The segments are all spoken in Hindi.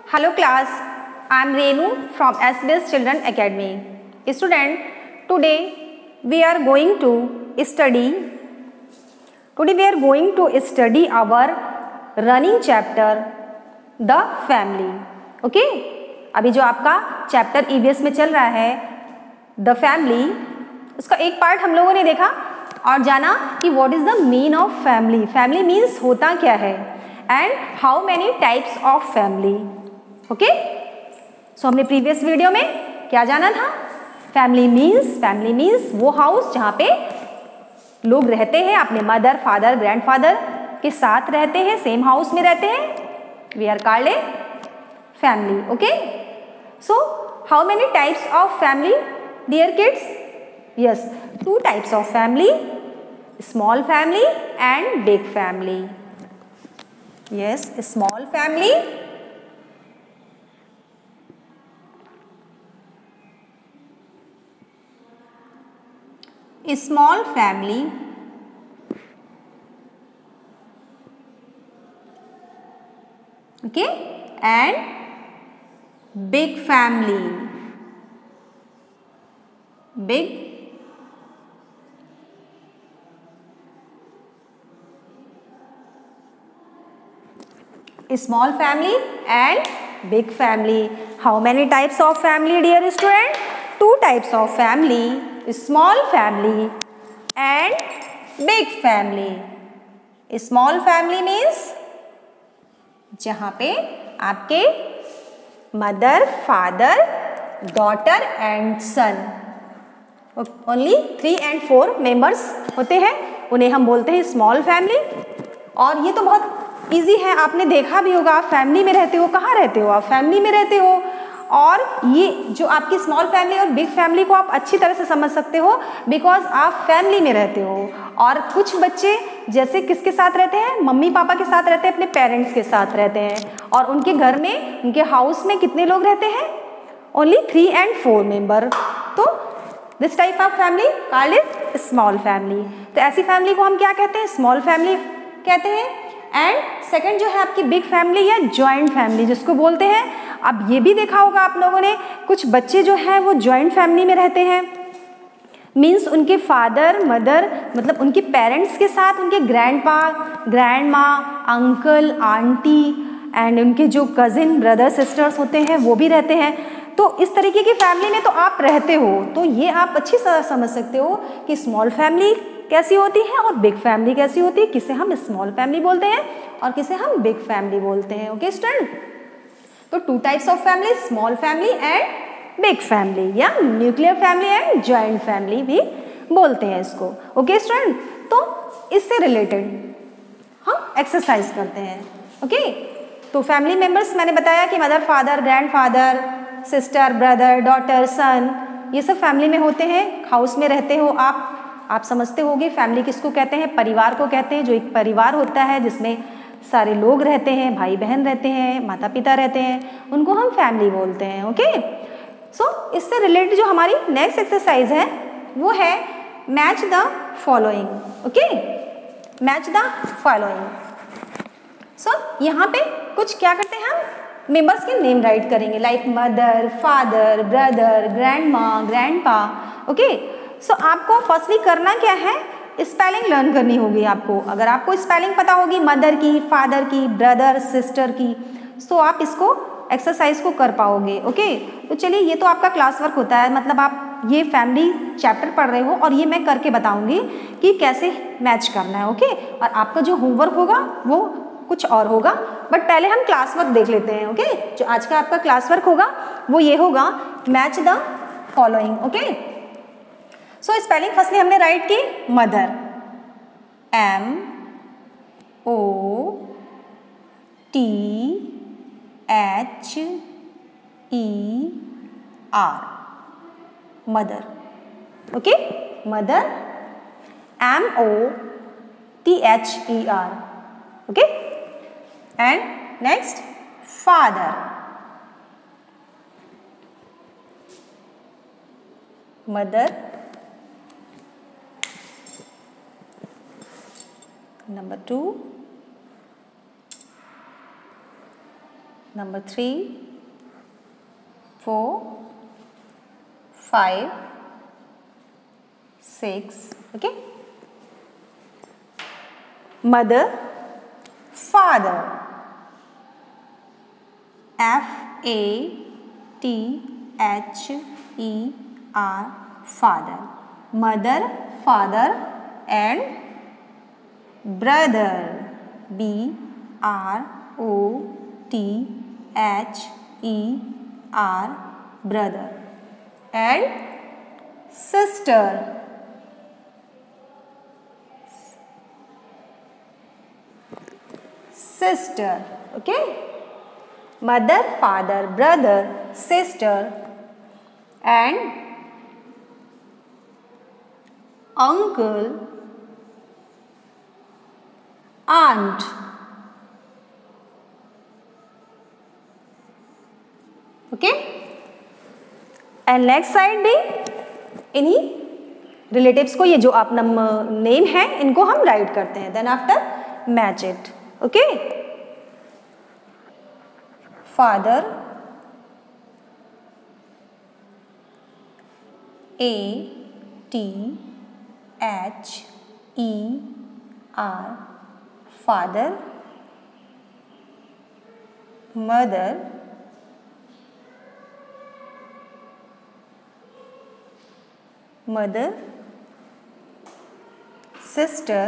Hello class, I am Renu from SBS Children Academy. Student, today we are going to study our running chapter The Family. Okay? अभी जो आपका चैप्टर EVS में चल रहा है The Family, उसका एक पार्ट हम लोगों ने देखा और जाना कि what is the mean of family. Family means होता क्या है and how many types of family. Okay so हमने प्रीवियस वीडियो में क्या जाना था? फैमिली मीन्स वो हाउस जहाँ पे लोग रहते हैं, अपने मदर फादर ग्रैंडफादर के साथ रहते हैं, सेम हाउस में रहते हैं, we are called a family. Okay so how many types of family dear kids? Yes, 2 types of family, small family and big family. Yes, small family small family okay and big family. Small family and big family. How many types of family dear student? 2 types of family, small family and big family. Small family means जहाँ पे आपके mother father daughter and son only 3 and 4 members होते हैं, उन्हें हम बोलते हैं स्मॉल फैमिली. और ये तो बहुत इजी है, आपने देखा भी होगा, आप फैमिली में रहते हो. कहाँ रहते हो? आप फैमिली में रहते हो. और ये जो आपकी स्मॉल फैमिली और बिग फैमिली को आप अच्छी तरह से समझ सकते हो बिकॉज आप फैमिली में रहते हो. और कुछ बच्चे जैसे किसके साथ रहते हैं? मम्मी पापा के साथ रहते हैं, अपने पेरेंट्स के साथ रहते हैं. और उनके घर में, उनके हाउस में कितने लोग रहते हैं? Only 3 and 4 member. तो this type of family called is small family. तो ऐसी फैमिली को हम क्या कहते हैं? स्मॉल फैमिली कहते हैं. एंड सेकंड जो है आपकी बिग फैमिली या जॉइंट फैमिली जिसको बोलते हैं. अब ये भी देखा होगा आप लोगों ने, कुछ बच्चे जो हैं वो जॉइंट फैमिली में रहते हैं. मीन्स उनके फादर मदर मतलब उनके पेरेंट्स के साथ उनके ग्रैंडपा ग्रैंड माँ अंकल आंटी एंड उनके जो कजिन ब्रदर सिस्टर्स होते हैं वो भी रहते हैं. तो इस तरीके की फैमिली में तो आप रहते हो. तो ये आप अच्छी तरह समझ सकते हो कि स्मॉल फैमिली कैसी होती है और बिग फैमिली कैसी होती है, किसे हम स्मॉल फैमिली बोलते हैं और किसे हम बिग फैमिली बोलते हैं. ओके स्टूडेंट, तो 2 types of family, small family and big family या nuclear family and joint family भी बोलते हैं इसको. ओके स्टूडेंट, तो इससे रिलेटेड हम एक्सरसाइज करते हैं. ओके तो फैमिली मेंबर्स मैंने बताया कि mother father grandfather sister brother daughter son, ये सब फैमिली में होते हैं, हाउस में रहते हो आप समझते होंगे फैमिली किसको कहते हैं? परिवार को कहते हैं. जो एक परिवार होता है जिसमें सारे लोग रहते हैं, भाई बहन रहते हैं, माता पिता रहते हैं, उनको हम फैमिली बोलते हैं. ओके सो इससे रिलेटेड जो हमारी नेक्स्ट एक्सरसाइज है वो है match the following. Okay match the following. So यहाँ पे कुछ क्या करते हैं हम? मेंबर्स के नेम राइट करेंगे like mother father brother grandma grandpa. Okay so आपको फर्स्टली करना क्या है? स्पेलिंग लर्न करनी होगी आपको. अगर आपको स्पेलिंग पता होगी मदर की, फादर की, ब्रदर सिस्टर की, तो आप इसको एक्सरसाइज को कर पाओगे. ओके तो चलिए, ये तो आपका क्लास वर्क होता है, मतलब आप ये फैमिली चैप्टर पढ़ रहे हो और ये मैं करके बताऊंगी कि कैसे मैच करना है. ओके और आपका जो होमवर्क होगा वो कुछ और होगा, बट पहले हम क्लास वर्क देख लेते हैं. ओके जो आज का आपका क्लास वर्क होगा वो ये होगा match the following. Okay so spelling firstly हमने राइट की mother MOTHER mother. Okay mother MOTHER. Okay and next father mother Number 2, number 3, 4, 5, 6. Okay. Mother, father. F-A-T-H-E-R, father. Mother, father and brother. B-R-O-T-H-E-R, brother. And sister. Sister. Okay. Mother, father, brother, sister and uncle, aunt. Okay. And next side भी इन्हीं रिलेटिव्स को, ये जो आप नेम है इनको हम राइट करते हैं. Then after match it. Okay. Father, A-T-H-E-R, father. Mother, mother, sister,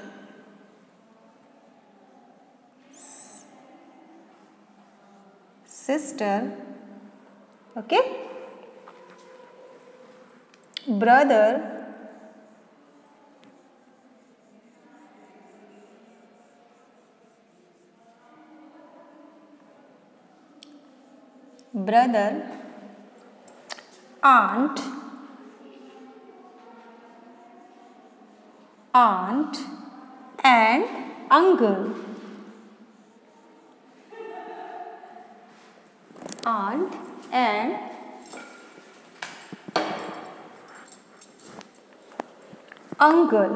sister, okay, brother, brother, aunt, aunt and uncle. Aunt and uncle.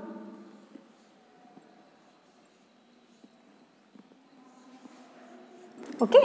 ओके.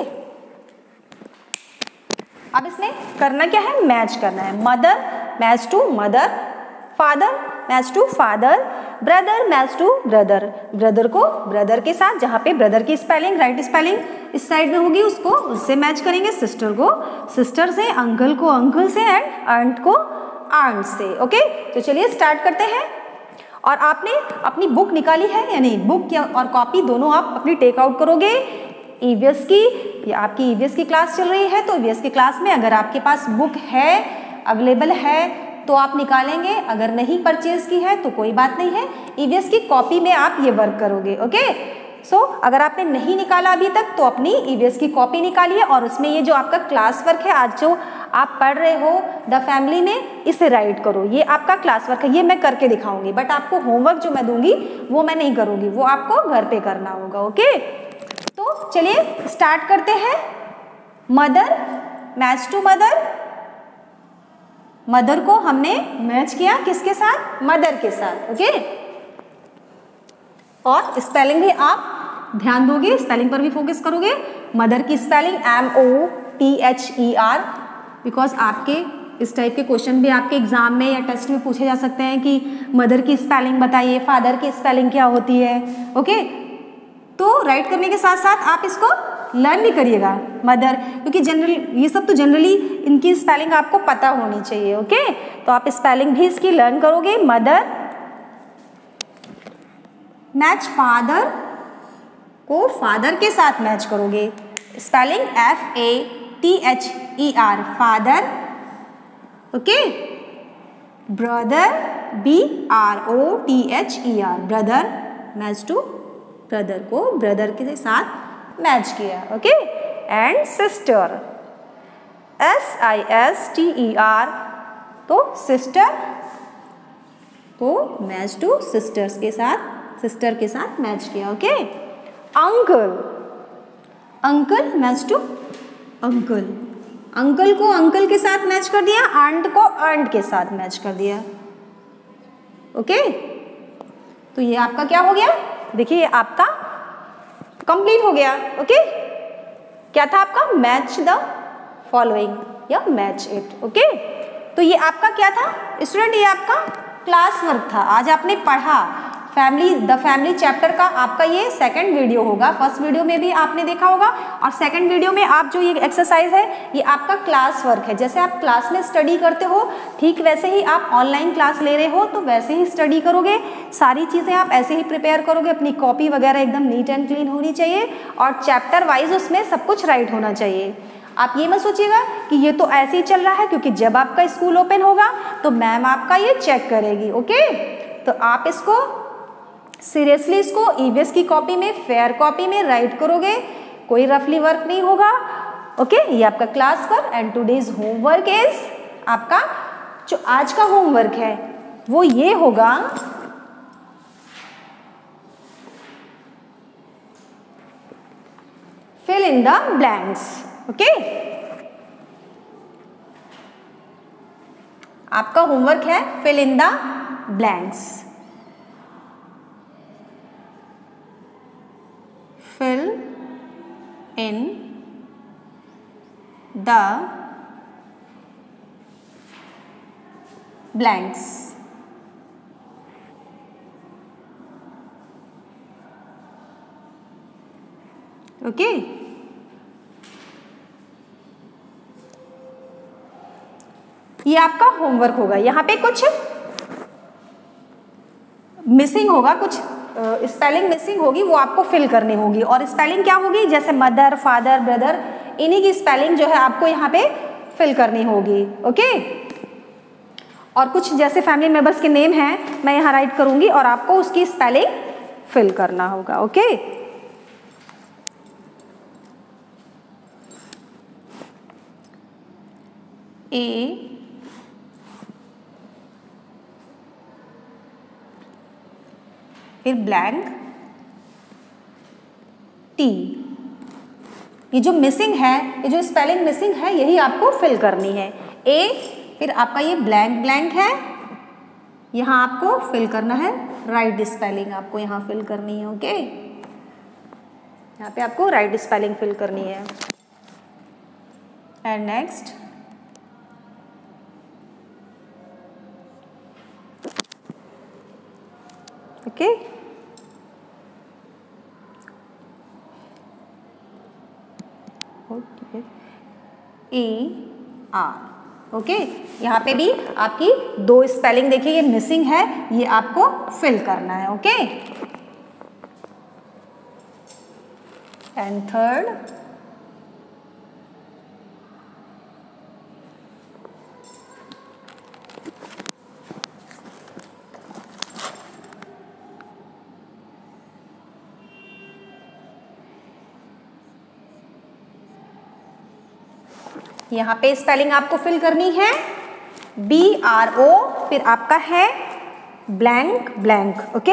अब इसमें करना क्या है, मैच करना है. Mother match to mother, father match to father, brother match to brother. Brother को ब्रदर के साथ, जहाँ पे ब्रदर की स्पेलिंग राइट स्पेलिंग इस साइड में होगी उसको उससे मैच करेंगे. सिस्टर को सिस्टर से, अंकल को अंकल से एंड आंट को आंट से. ओके. तो चलिए स्टार्ट करते हैं. और आपने अपनी बुक निकाली है या नहीं? बुक और कॉपी दोनों आप अपनी टेक आउट करोगे. ईवीएस की, ये आपकी ईवीएस की क्लास चल रही है तो ईवीएस की क्लास में अगर आपके पास बुक है, अवेलेबल है तो आप निकालेंगे. अगर नहीं परचेज की है तो कोई बात नहीं है, ईवीएस की कॉपी में आप ये वर्क करोगे. ओके. सो अगर आपने नहीं निकाला अभी तक तो अपनी ईवीएस की कॉपी निकालिए और उसमें ये जो आपका क्लास वर्क है, आज जो आप पढ़ रहे हो द फैमिली में, इसे राइट करो. ये आपका क्लास वर्क है, ये मैं करके दिखाऊंगी. बट आपको होमवर्क जो मैं दूंगी वो मैं नहीं करूँगी, वो आपको घर पे करना होगा. ओके. तो चलिए स्टार्ट करते हैं. Mother match to mother. Mother को हमने मैच किया किसके साथ? मदर के साथ. ओके. और स्पेलिंग भी आप ध्यान दोगे, स्पेलिंग पर भी फोकस करोगे. मदर की स्पेलिंग MOTHER, बिकॉज आपके इस टाइप के क्वेश्चन भी आपके एग्जाम में या टेस्ट में पूछे जा सकते हैं कि मदर की स्पेलिंग बताइए, फादर की स्पेलिंग क्या होती है. ओके. तो राइट करने के साथ साथ आप इसको लर्न भी करिएगा. मदर, क्योंकि जनरल ये सब तो जनरली इनकी स्पेलिंग आपको पता होनी चाहिए. ओके. तो आप स्पेलिंग भी इसकी लर्न करोगे. मदर मैच फादर को फादर के साथ मैच करोगे. Spelling FATHER, father. Okay. Brother BROTHER, brother match to brother को ब्रदर के साथ मैच किया. ओके. एंड सिस्टर SISTER, तो सिस्टर को मैच टू सिस्टर्स के साथ, सिस्टर के साथ मैच किया. Okay. Uncle, uncle match to uncle, uncle को अंकल के साथ मैच कर दिया, आंट को आंट के साथ मैच कर दिया. ओके. तो ये आपका क्या हो गया? देखिए आपका कंप्लीट हो गया. ओके. क्या था आपका? मैच द फॉलोइंग या मैच इट। ओके, तो ये आपका क्या था स्टूडेंट? ये आपका क्लास वर्क था। आज आपने पढ़ा द फैमिली चैप्टर का। आपका ये सेकंड वीडियो होगा। फर्स्ट वीडियो में भी आपने देखा होगा और सेकंड वीडियो में आप जो ये एक्सरसाइज है ये आपका क्लास वर्क है। जैसे आप क्लास में स्टडी करते हो ठीक वैसे ही आप ऑनलाइन क्लास ले रहे हो तो वैसे ही स्टडी करोगे। सारी चीज़ें आप ऐसे ही प्रिपेयर करोगे। अपनी कॉपी वगैरह एकदम नीट एंड क्लीन होनी चाहिए और चैप्टर वाइज उसमें सब कुछ राइट होना चाहिए। आप ये मत सोचिएगा कि ये तो ऐसे ही चल रहा है, क्योंकि जब आपका स्कूल ओपन होगा तो मैम आपका ये चेक करेगी। ओके, तो आप इसको सीरियसली इसको ईवीएस की कॉपी में, फेयर कॉपी में राइट करोगे, कोई रफली वर्क नहीं होगा। ओके, ये आपका class work and today's homework is, आपका जो आज का होमवर्क है वो ये होगा, fill in the blanks. Okay, आपका होमवर्क है fill in the blanks. fill in the blanks। Okay, ये आपका होमवर्क होगा। यहाँ पे कुछ मिसिंग होगा, कुछ स्पेलिंग मिसिंग होगी, वो आपको फिल करनी होगी। और स्पेलिंग क्या होगी? जैसे मदर, फादर, ब्रदर, इन्हीं की स्पेलिंग जो है आपको यहाँ पे फिल करनी होगी। ओके, और कुछ जैसे फैमिली मेंबर्स के नेम हैं मैं यहाँ राइट करूँगी और आपको उसकी स्पेलिंग फिल करना होगा। ओके, ए फिर ब्लैंक टी। ये जो मिसिंग है, ये जो स्पेलिंग मिसिंग है यही आपको फिल करनी है। ए फिर आपका ये ब्लैंक ब्लैंक है, यहाँ आपको फिल करना है राइट स्पेलिंग, आपको यहाँ फिल करनी है। ओके, यहाँ पे आपको राइट स्पेलिंग फिल करनी है। And next okay, A R. Okay, यहाँ पे भी आपकी दो स्पेलिंग देखिए ये मिसिंग है, ये आपको फिल करना है। ओके, एंड थर्ड यहाँ पे स्पेलिंग आपको फिल करनी है BRO, फिर आपका है ब्लैंक ब्लैंक। ओके,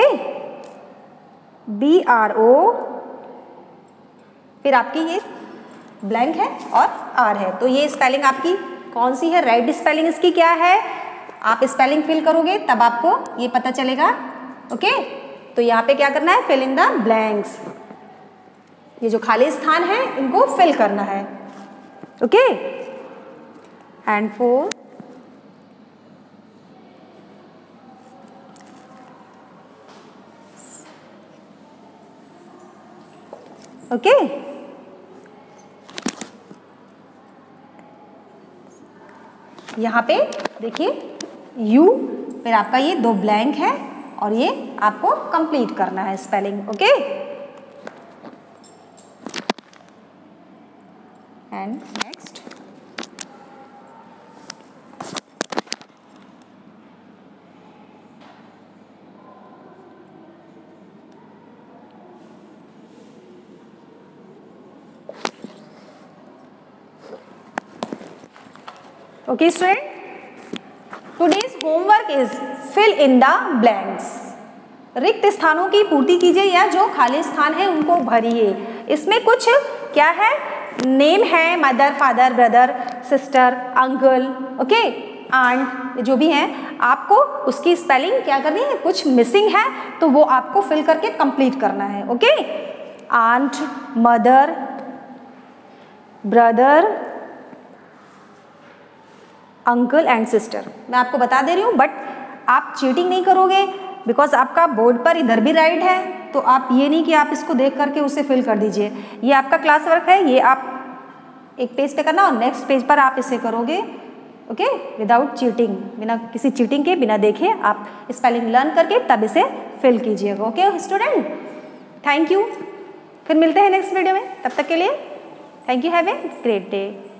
BRO फिर आपकी ये ब्लैंक है और R है, तो ये स्पेलिंग आपकी कौन सी है? राइट स्पेलिंग इसकी क्या है? आप स्पेलिंग फिल करोगे तब आपको ये पता चलेगा। ओके, तो यहाँ पे क्या करना है? Fill in the blanks. ये जो खाली स्थान है इनको फिल करना है। ओके, एंड फोर ओके, यहाँ पे देखिए U, फिर आपका ये दो ब्लैंक है और ये आपको कंप्लीट करना है spelling. Okay, and next okay student, today's homework is fill in the blanks. रिक्त स्थानों की पूर्ति कीजिए या जो खाली स्थान है उनको भरिए। इसमें कुछ क्या है? नेम है, mother, father, brother, sister, uncle, okay, aunt, जो भी हैं, आपको उसकी स्पेलिंग क्या करनी है? कुछ मिसिंग है तो वो आपको फिल करके कंप्लीट करना है। Okay, aunt, mother, brother, uncle and sister. मैं आपको बता दे रही हूँ, बट आप चीटिंग नहीं करोगे बिकॉज आपका बोर्ड पर इधर भी राइट है, तो आप ये नहीं कि आप इसको देख करके उसे फिल कर दीजिए। ये आपका क्लास वर्क है, ये आप एक पेज पे करना और नेक्स्ट पेज पर आप इसे करोगे, ओके, विदाउट चीटिंग, बिना किसी चीटिंग के, बिना देखे आप स्पेलिंग लर्न करके तब इसे फिल कीजिएगा। Okay student, thank you. फिर मिलते हैं नेक्स्ट वीडियो में, तब तक के लिए thank you, have a great day.